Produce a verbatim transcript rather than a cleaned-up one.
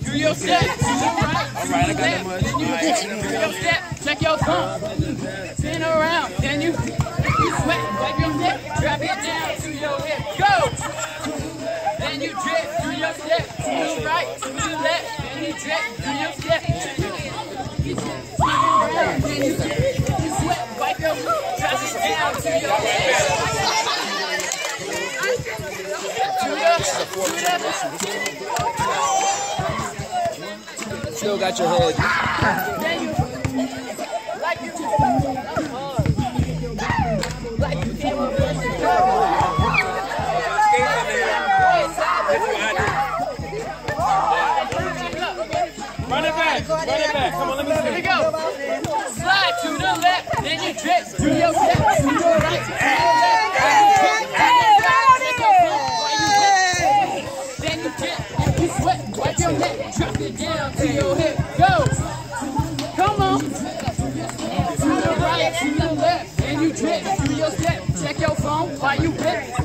do your step. To the right, to the left. Then you dip, do your step. Check your phone. Spin around. Then you, you sweat. Wipe your neck. Drop it down to your hip. Go. Then you drip. Do your step. To the right, to the left. Then you drip. Do your step. Spin around. Then you, you sweat. Wipe your neck. Drop it down to your hip. Still got your head. Then you, like you, like you came up with the Run it back, run it back. Come on, let me see. Here we go. Slide to the left, then you drip. Do your step to the right, to the left. Then you dip, you sweat, wipe your neck, drop it down to your hip. Go. Come on. To the right, to the left, then you drip. Do your step. Check your phone while you whip.